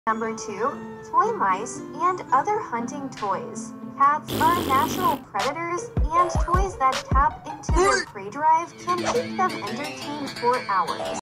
Number 2. Toy mice and other hunting toys. Cats are natural predators, and toys that tap into their prey drive can keep them entertained for hours.